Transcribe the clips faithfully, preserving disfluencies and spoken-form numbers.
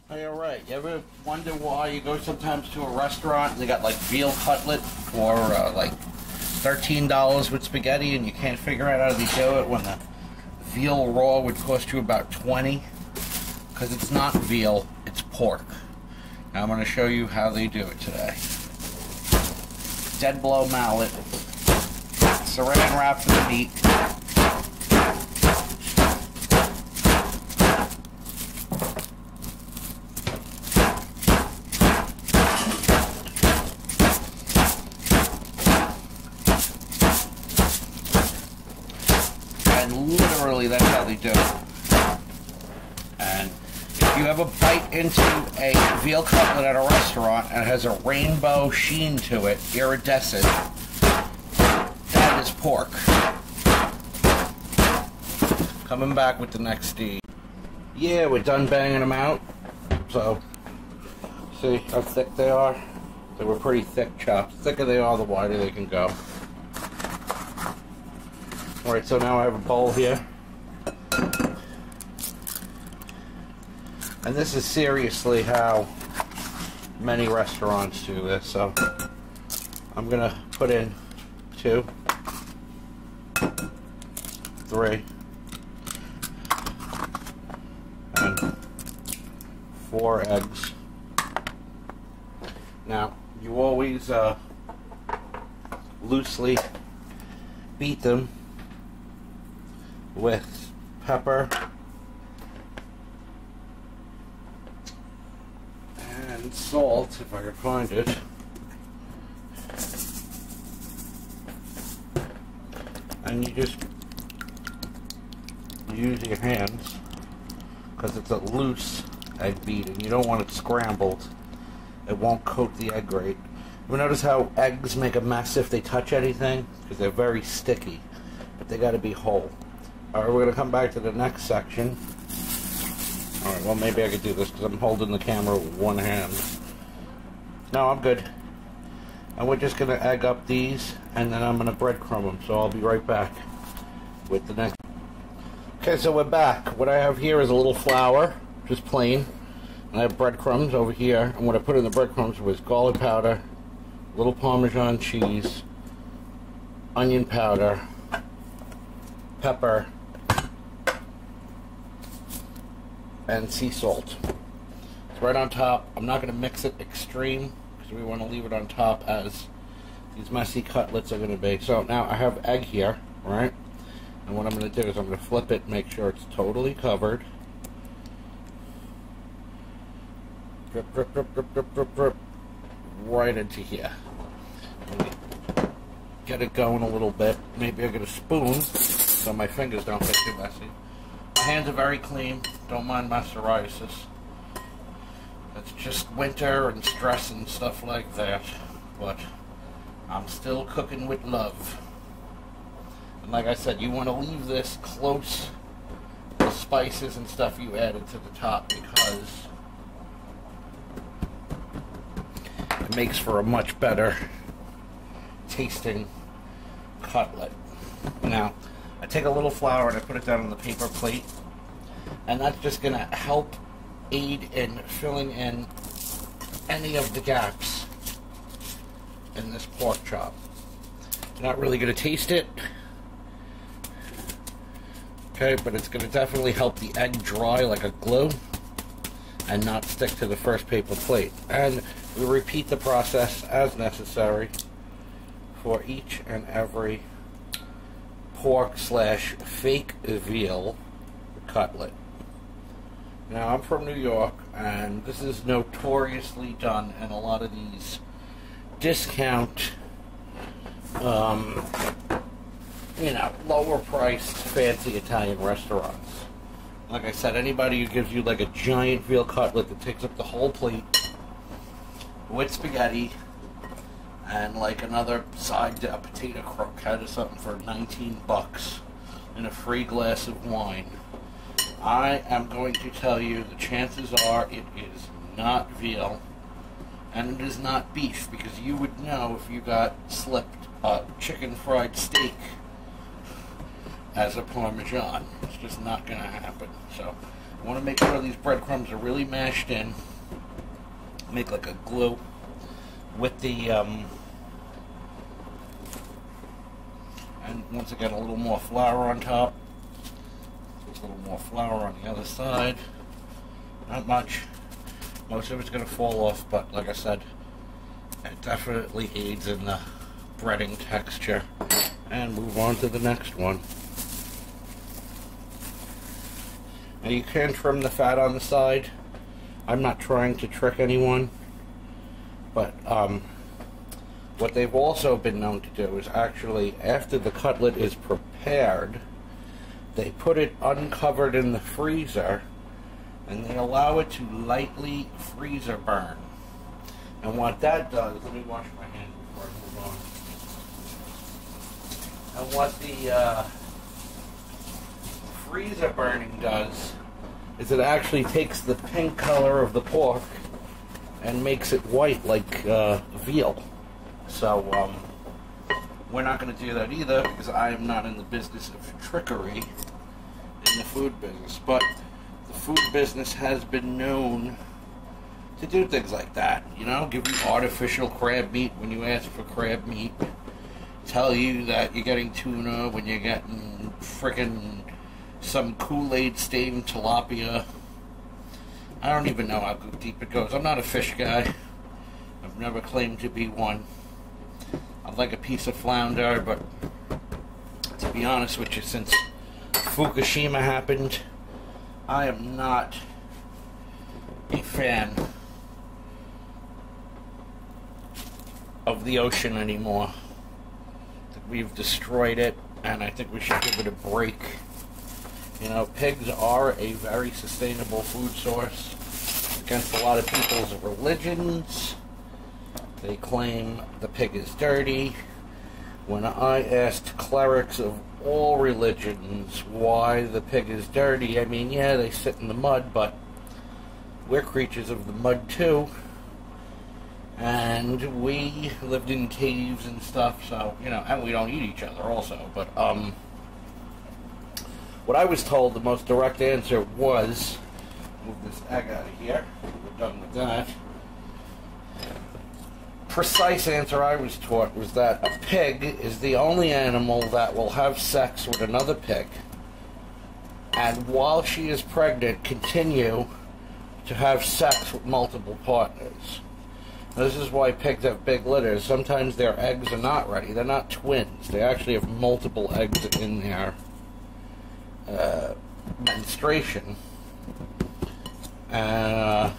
Hey, all right. You ever wonder why you go sometimes to a restaurant and they got like veal cutlet for uh, like thirteen dollars with spaghetti, and you can't figure out how they do it when the veal raw would cost you about twenty dollars? Because it's not veal, it's pork. Now I'm going to show you how they do it today. Dead blow mallet, saran wrap for the meat. Literally, that's how they do it. And if you ever bite into a veal cutlet at a restaurant and it has a rainbow sheen to it, iridescent, that is pork. Coming back with the next steam. Yeah, we're done banging them out. So, see how thick they are? They were pretty thick chops. The thicker they are, the wider they can go. Alright, so now I have a bowl here. And this is seriously how many restaurants do this. So I'm going to put in two, three, and four eggs. Now, you always uh, loosely beat them with pepper and salt, if I can find it. And you just use your hands because it's a loose egg beat and you don't want it scrambled. It won't coat the egg right. You notice how eggs make a mess if they touch anything? Because they're very sticky, but they got to be whole. Alright, we're going to come back to the next section. Alright, well maybe I could do this because I'm holding the camera with one hand. No, I'm good. And we're just going to egg up these, and then I'm going to breadcrumb them. So I'll be right back with the next. Okay, so we're back. What I have here is a little flour, just plain. And I have breadcrumbs over here. And what I put in the breadcrumbs was garlic powder, a little Parmesan cheese, onion powder, pepper, and sea salt. It's right on top. I'm not going to mix it extreme because we want to leave it on top as these messy cutlets are going to be. So now I have egg here, right? And what I'm going to do is I'm going to flip it, make sure it's totally covered. Drip, drip, drip, drip, drip, drip, drip, right into here. Get it going a little bit. Maybe I'll get a spoon so my fingers don't get too messy. My hands are very clean. Don't mind my psoriasis. It's just winter and stress and stuff like that. But I'm still cooking with love. And like I said, you want to leave this close to the spices and stuff you added to the top because it makes for a much better tasting cutlet. Now, I take a little flour and I put it down on the paper plate, and that's just going to help aid in filling in any of the gaps in this pork chop. You're not really going to taste it, okay, but it's going to definitely help the egg dry like a glue and not stick to the first paper plate. And we repeat the process as necessary for each and every pork slash fake veal cutlet. Now, I'm from New York, and this is notoriously done in a lot of these discount, um, you know, lower priced fancy Italian restaurants. Like I said, anybody who gives you like a giant veal cutlet that takes up the whole plate with spaghetti and like another side, a potato croquette or something for nineteen bucks and a free glass of wine. I am going to tell you the chances are it is not veal and it is not beef, because you would know if you got slipped a chicken fried steak as a Parmesan. It's just not going to happen. So You want to make sure these breadcrumbs are really mashed in. Make like a glue with the, um, and once again, a little more flour on top. A little more flour on the other side. Not much. Most of it's going to fall off, but like I said, it definitely aids in the breading texture. And move on to the next one. Now you can trim the fat on the side. I'm not trying to trick anyone, but um, what they've also been known to do is actually, after the cutlet is prepared, they put it uncovered in the freezer and they allow it to lightly freezer burn. And what that does, let me wash my hands before I move on. And what the uh, freezer burning does is it actually takes the pink color of the pork and makes it white like uh, veal. So um, we're not going to do that either, because I am not in the business of trickery in the food business. But the food business has been known to do things like that. You know, give you artificial crab meat when you ask for crab meat. Tell you that you're getting tuna when you're getting frickin' some Kool-Aid stained tilapia. I don't even know how deep it goes. I'm not a fish guy. I've never claimed to be one. I'd like a piece of flounder, but to be honest with you, since Fukushima happened, I am not a fan of the ocean anymore. We've destroyed it, and I think we should give it a break. You know, pigs are a very sustainable food source against a lot of people's religions. They claim the pig is dirty. When I asked clerics of all religions why the pig is dirty, I mean, yeah, they sit in the mud, but we're creatures of the mud too. And we lived in caves and stuff, so, you know, and we don't eat each other also, but, um... what I was told, the most direct answer was, move this egg out of here, we're done with that. Precise answer I was taught was that a pig is the only animal that will have sex with another pig, and while she is pregnant, continue to have sex with multiple partners. This is why pigs have big litters. Sometimes their eggs are not ready. They're not twins. They actually have multiple eggs in their Uh, menstruation. Uh,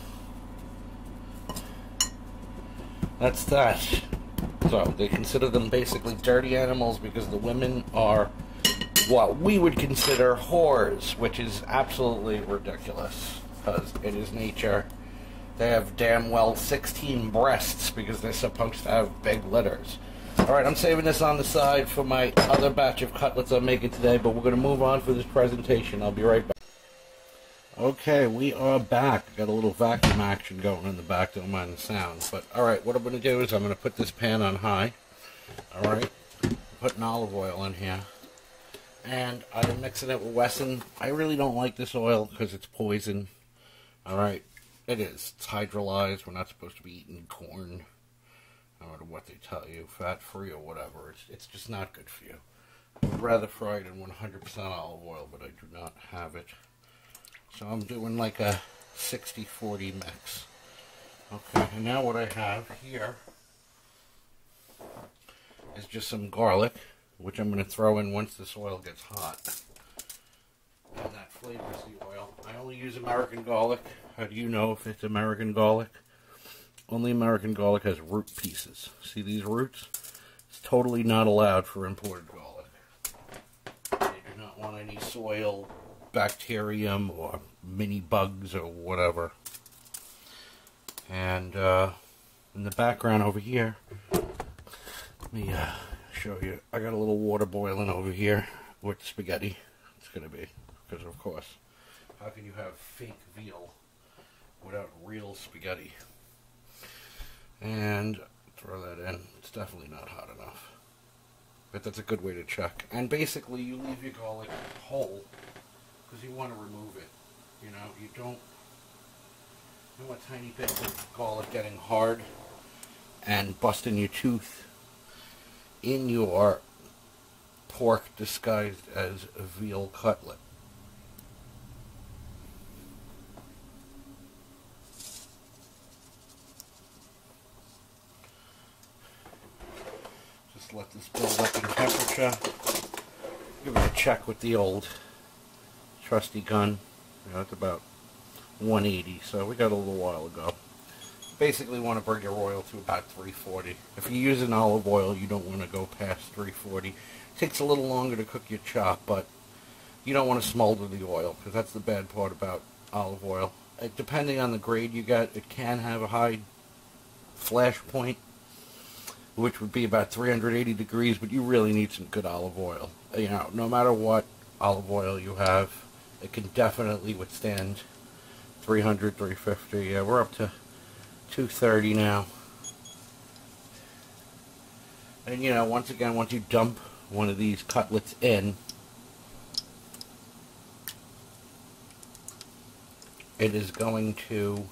that's that. So they consider them basically dirty animals because the women are what we would consider whores, which is absolutely ridiculous because it is nature. They have damn well sixteen breasts because they're supposed to have big litters. Alright, I'm saving this on the side for my other batch of cutlets I'm making today, but we're going to move on for this presentation. I'll be right back. Okay, we are back. Got a little vacuum action going in the back, don't mind the sound. But, alright, what I'm going to do is I'm going to put this pan on high. Alright, putting olive oil in here. And I'm mixing it with Wesson. I really don't like this oil because it's poison. Alright, it is. It's hydrolyzed. We're not supposed to be eating corn. No matter what they tell you, fat-free or whatever, it's, it's just not good for you. I would rather fry it in one hundred percent olive oil, but I do not have it. So I'm doing like a sixty forty mix. Okay, and now what I have here is just some garlic, which I'm going to throw in once this oil gets hot. And that flavors the oil. I only use American garlic. How do you know if it's American garlic? Only American garlic has root pieces. See these roots? It's totally not allowed for imported garlic. They do not want any soil, bacterium, or mini bugs, or whatever. And uh, in the background over here, let me uh, show you. I got a little water boiling over here with spaghetti. It's going to be, because of course, how can you have fake veal without real spaghetti? And throw that in. It's definitely not hot enough. But that's a good way to check. And basically, you leave your garlic whole because you want to remove it. You know, you don't, you want a tiny bit of garlic getting hard and busting your tooth in your pork disguised as a veal cutlet. Just let this build up in temperature. Give it a check with the old trusty gun. You know, it's about one eighty, so we got a little while ago. Basically want to bring your oil to about three forty. If you use an olive oil, you don't want to go past three forty. It takes a little longer to cook your chop, but you don't want to smolder the oil, because that's the bad part about olive oil. Uh, depending on the grade you get, it can have a high flash point, which would be about three hundred eighty degrees, but you really need some good olive oil. You know, no matter what olive oil you have, it can definitely withstand three hundred, three fifty. Yeah, we're up to two thirty now. And you know, once again, once you dump one of these cutlets in, it is going to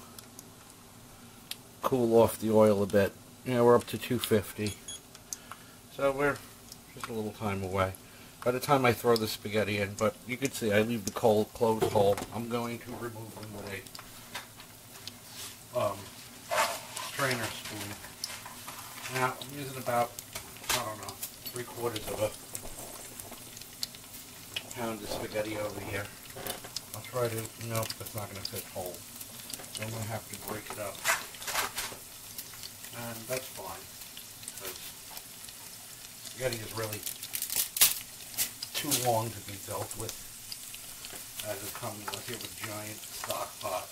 cool off the oil a bit. You know, we're up to two fifty. So we're just a little time away by the time I throw the spaghetti in. But you can see I leave the cold closed hole. I'm going to remove them with a um, strainer spoon. Now I'm using about, I don't know, three quarters of a pound of spaghetti over here. I'll try to, nope, that's not going to fit whole. So I'm going to have to break it up. And that's fine, because spaghetti is really too long to be dealt with as it comes unless you have a giant stock pot.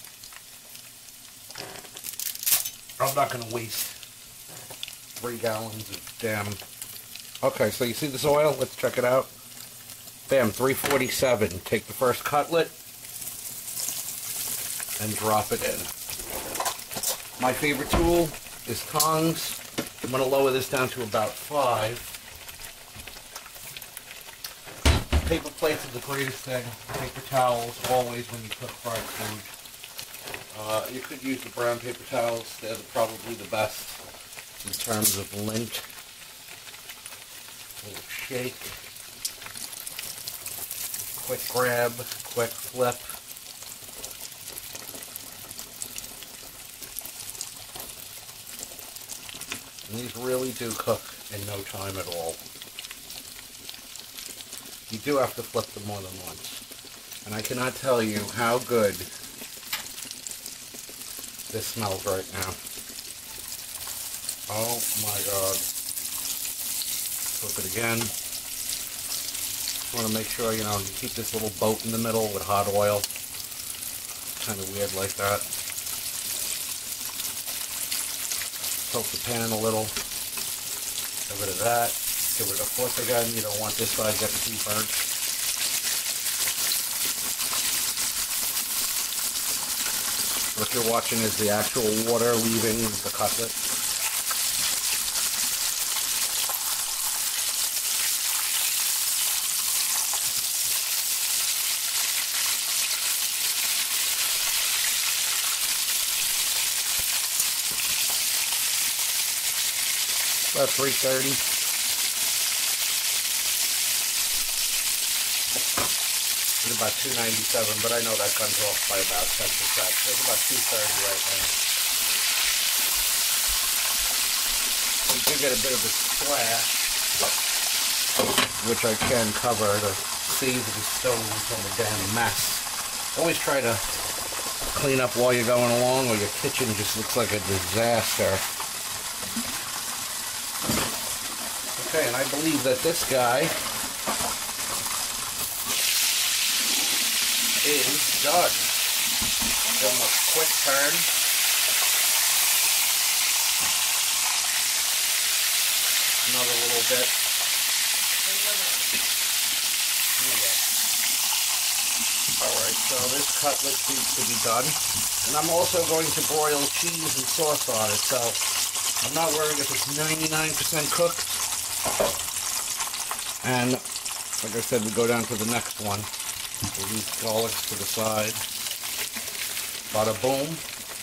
I'm not going to waste three gallons of damn. Okay, so you see this oil? Let's check it out. Bam, three forty-seven. Take the first cutlet and drop it in. My favorite tool is tongs. I'm going to lower this down to about five. Paper plates are the greatest thing. Paper towels, always when you cook fried food. Uh, you could use the brown paper towels. They're probably the best in terms of lint. A little shake. Quick grab, quick flip. And these really do cook in no time at all. You do have to flip them more than once. And I cannot tell you how good this smells right now. Oh my God. Flip it again. Just want to make sure, you know, you keep this little boat in the middle with hot oil. Kind of weird like that. Tilt the pan a little. Get rid of that. Give it a flip again. You don't want this side getting too burnt. What you're watching is the actual water leaving the cutlet. About three thirty. It's about two ninety-seven, but I know that comes off by about ten percent. It's about two thirty right now. You do get a bit of a splash, which I can cover to save the stove from a damn mess. Always try to clean up while you're going along, or your kitchen just looks like a disaster. Okay, and I believe that this guy is done. Give him a quick turn. Another little bit. Alright, so this cutlet seems to be done. And I'm also going to broil cheese and sauce on it, so I'm not worried if it's ninety-nine percent cooked. And like I said, we go down to the next one. We'll leave garlics to the side. Bada boom.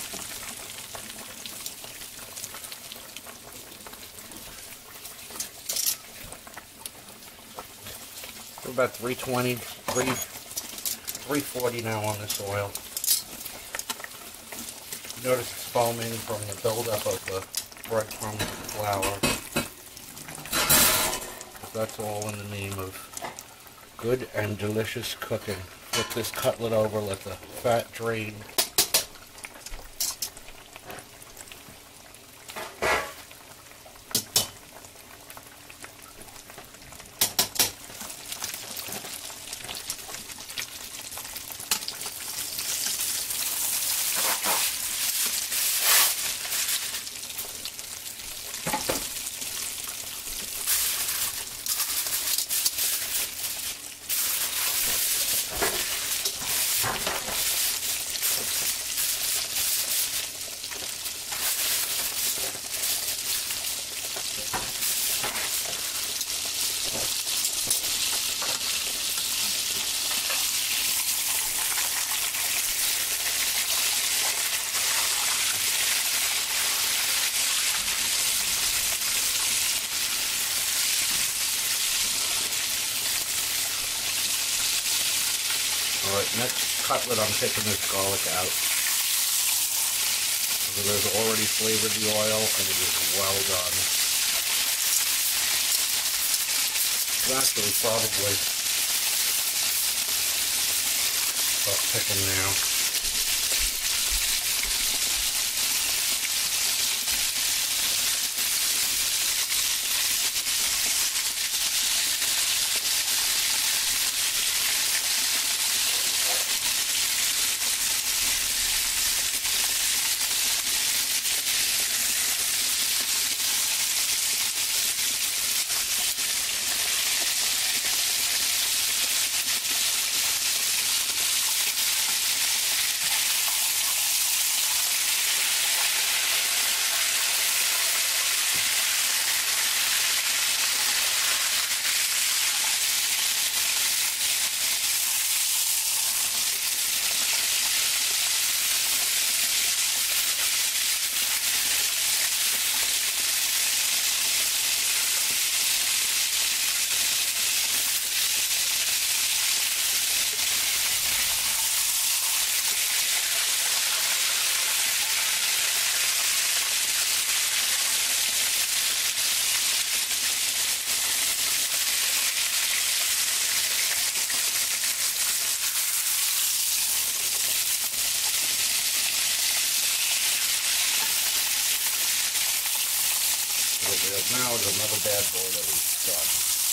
We're about three twenty, three forty now on this oil. Notice it's foaming from the buildup of the breadcrumbs and flour. That's all in the name of good and delicious cooking. Flip this cutlet over, let the fat drain. Alright, next cutlet, I'm taking this garlic out. So there's already flavored the oil and it is well done. It's actually probably start picking now. Now is another bad boy that we've done.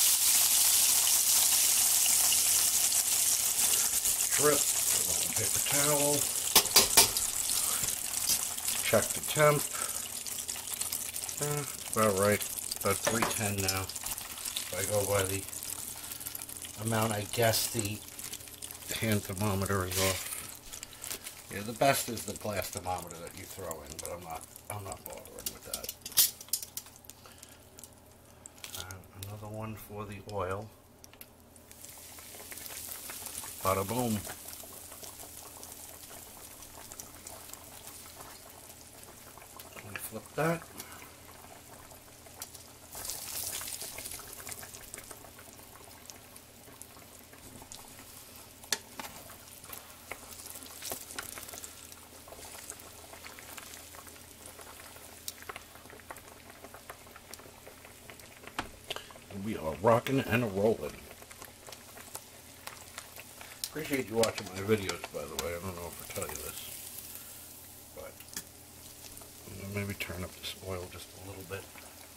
Strip, put on a paper towel, check the temp. Eh, it's about right, about three ten now. If I go by the amount I guess the hand thermometer is off. Yeah, the best is the glass thermometer that you throw in, but I'm not, I'm not bothering with that. Another one for the oil. Bada boom. Can we flip that? We are rocking and rolling. Appreciate you watching my videos, by the way. I don't know if I tell you this, but I'm gonna maybe turn up this oil just a little bit.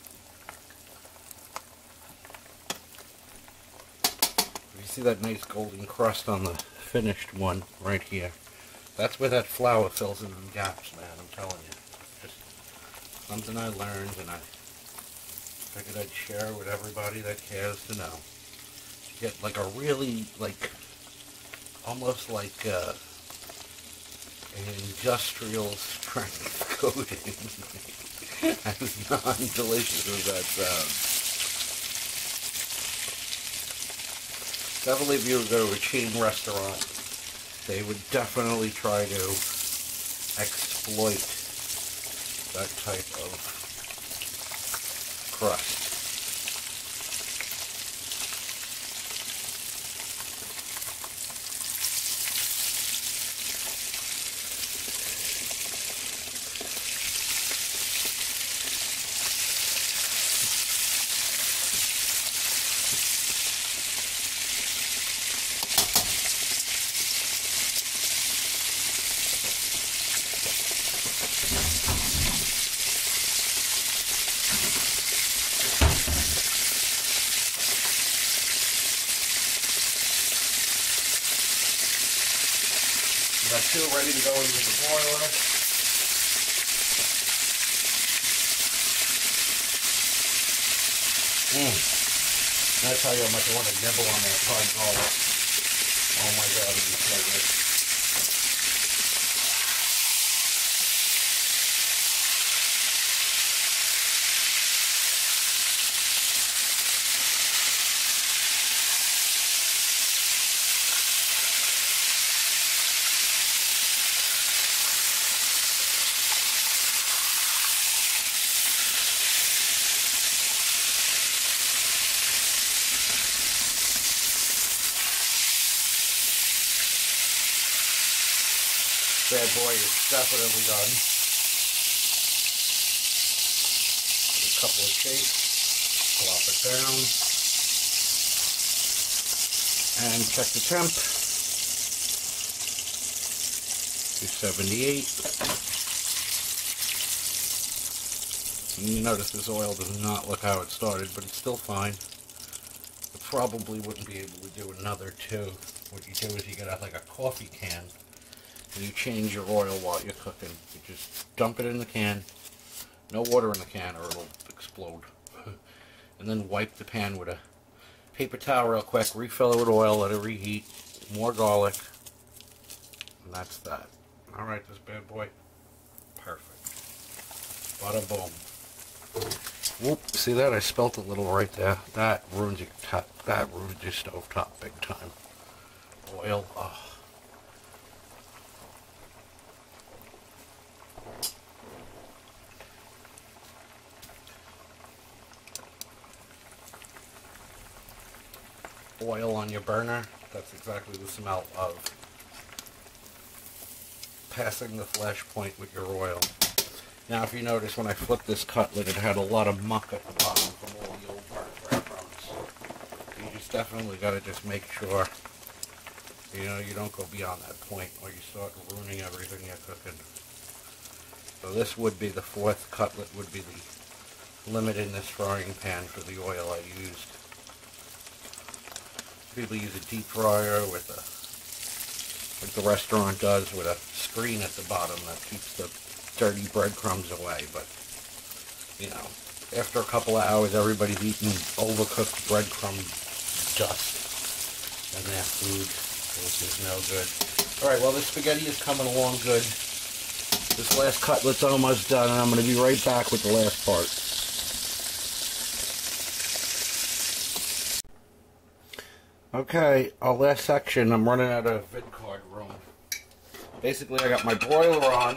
You see that nice golden crust on the finished one right here? That's where that flour fills in the gaps, man. I'm telling you. Just something I learned, and I figured I'd share with everybody that cares to know. You get like a really, like, almost like uh, an industrial strength coating. As non-delicious as that sounds. Definitely if you go to a chain restaurant, they would definitely try to exploit that type of crust. Got two ready to go into the broiler. Mmm. I tell you how much I want to nibble on that fried garlic. Oh my god, it'd be so good. Bad boy is definitely done. A couple of shakes, plop it down, and check the temp. two seventy-eight. You notice this oil does not look how it started, but it's still fine. You probably wouldn't be able to do another two. What you do is you get out like a coffee can, and you change your oil while you're cooking. You just dump it in the can, no water in the can or it'll explode. And then wipe the pan with a paper towel real quick, refill it with oil, let it reheat, more garlic, and that's that. Alright, this bad boy, perfect. Bada boom. Whoop, see that? I spelt a little right there. That ruins your top, that ruins your stove top big time. Oil, oh. Oil on your burner, that's exactly the smell of passing the flash point with your oil. Now if you notice when I flipped this cutlet, it had a lot of muck at the bottom from all the old burnt breadcrumbs. You just definitely got to just make sure, you know, you don't go beyond that point or you start ruining everything you're cooking. So this would be the fourth cutlet, would be the limit in this frying pan for the oil I used. People use a deep fryer with a, like the restaurant does, with a screen at the bottom that keeps the dirty breadcrumbs away. But, you know, after a couple of hours, everybody's eating overcooked breadcrumb dust in their food, which is no good. Alright, well, the spaghetti is coming along good. This last cutlet's almost done, and I'm going to be right back with the last part. Okay, our last section, I'm running out of vid card room. Basically, I got my broiler on,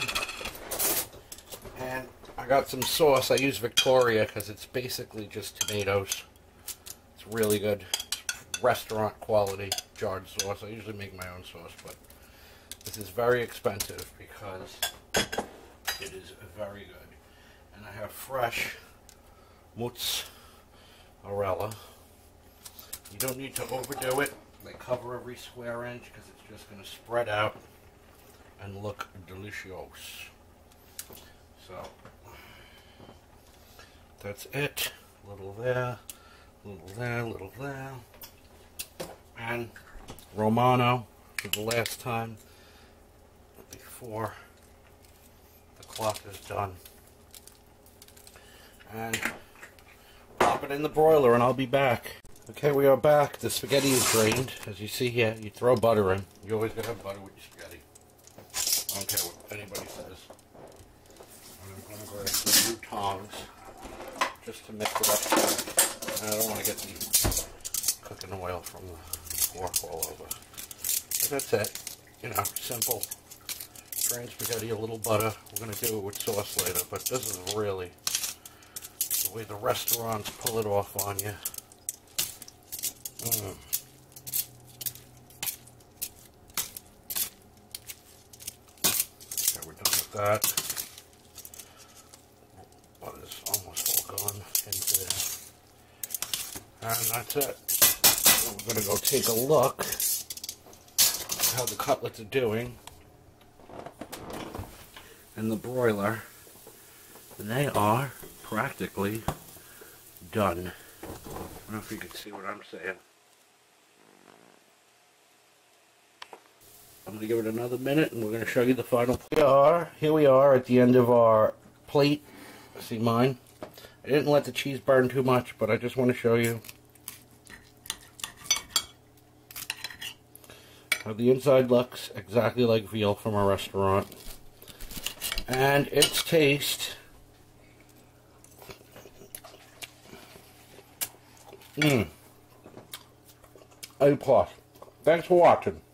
and I got some sauce. I use Victoria because it's basically just tomatoes. It's really good. It's restaurant quality jarred sauce. I usually make my own sauce, but this is very expensive because it is very good. And I have fresh mozzarella. You don't need to overdo it. They cover every square inch because it's just going to spread out and look delicious. So, that's it. A little there, a little there, a little there. And Romano for the last time before the clock is done. And pop it in the broiler and I'll be back. Okay, we are back. The spaghetti is drained. As you see here, you throw butter in. You always gotta have butter with your spaghetti. I don't care what anybody says. And I'm gonna grab some new tongs just to mix it up. And I don't want to get the cooking oil from the pork all over. But that's it. You know, simple. Drain spaghetti, a little butter. We're going to do it with sauce later, but this is really the way the restaurants pull it off on you. Mm. Okay, we're done with that. Butter's almost all gone into there. And that's it. And we're going to go take a look at how the cutlets are doing in the broiler. And they are practically done. I don't know if you can see what I'm saying. I'm going to give it another minute and we're going to show you the final. Here we are, here we are at the end of our plate. See mine? I didn't let the cheese burn too much, but I just want to show you how the inside looks, exactly like veal from a restaurant. And its taste, mmm, A plus. Thanks for watching.